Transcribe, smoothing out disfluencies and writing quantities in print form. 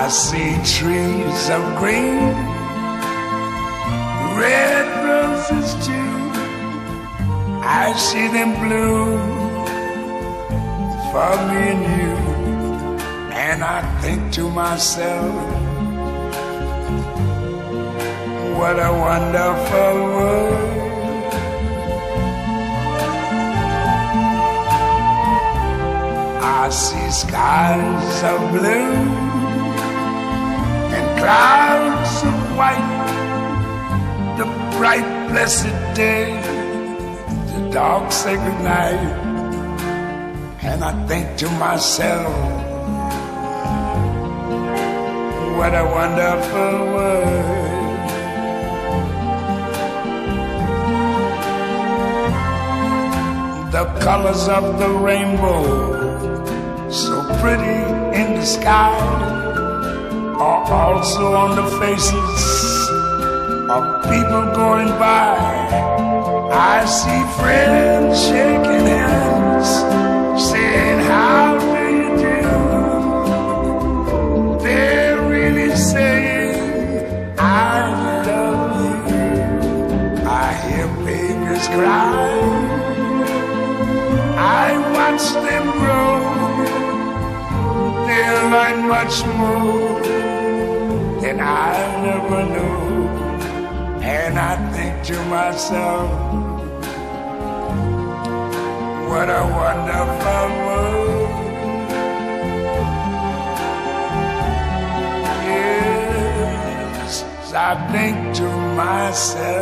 I see trees of green, red roses too. I see them bloom for me and you. And I think to myself, what a wonderful world. I see skies of blue and clouds of white, the bright blessed day, the dark sacred night. And I think to myself, what a wonderful world. The colors of the rainbow, so pretty in the sky, are also on the faces of people going by. I see friends shaking hands, saying, how do you do? They're really saying, I love you. I hear babies cry, I watch them grow. They'll learn much more than I never knew. And I think to myself, what a wonderful world. Yes, I think to myself,